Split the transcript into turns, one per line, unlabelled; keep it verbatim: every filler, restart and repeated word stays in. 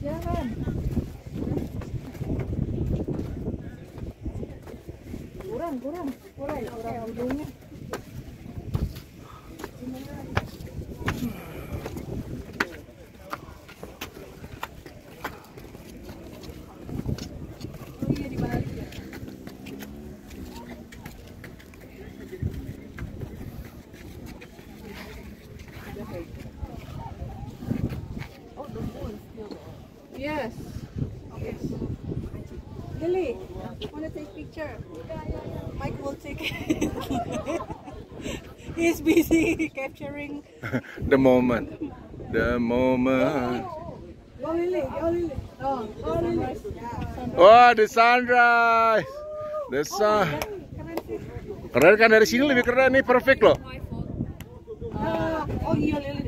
Jangan. Kurang, kurang, kurang, kurang ujungnya. Oh iya, dibalik ya. Oh, the moon still there. Yes. Yes. Lily, wanna take picture? Mike will take it. He's busy capturing
The moment. The moment.
Go Lily, go Lily. Oh, go Lily.
Oh, the sunrise. The sun.
Keren sih.
Keren kan, dari sini lebih keren nih, perfect loh.
Ah, oh iya Lily